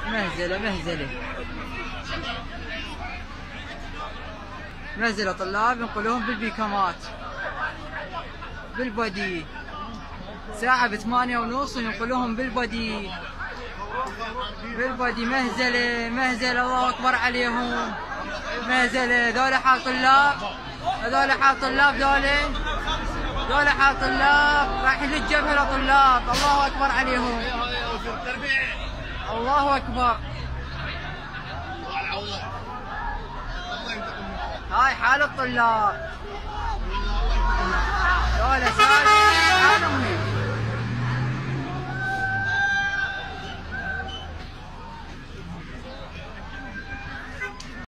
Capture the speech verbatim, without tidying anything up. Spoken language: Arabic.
مهزلة مهزلة مهزلة طلاب ينقلوهم بالبيكامات بالبدي ساعة بثمانية ونص وينقلوهم بالبدي بالبدي مهزلة مهزلة الله أكبر عليهم مهزلة. ذولا حال طلاب هذول حال طلاب ذولا ذولا حال طلاب رايحين للجبهة طلاب الله أكبر عليهم الله أكبر. هاي حال الطلاب ذولا سالم حالهم